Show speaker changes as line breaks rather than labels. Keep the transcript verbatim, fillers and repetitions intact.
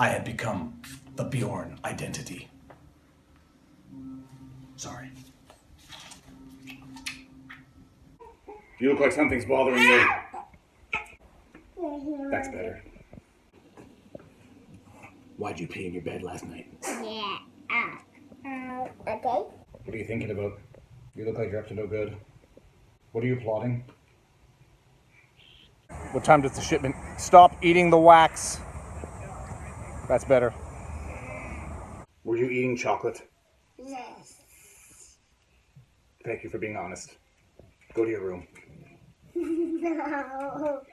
I had become the Bjorn identity. Sorry.
You look like something's bothering you. That's better. Why'd you pee in your bed last night?
Yeah. Uh, okay.
What are you thinking about? You look like you're up to no good. What are you plotting? What time does the shipment? Stop eating the wax. That's better. Were you eating chocolate?
Yes.
Thank you for being honest. Go to your room.
No.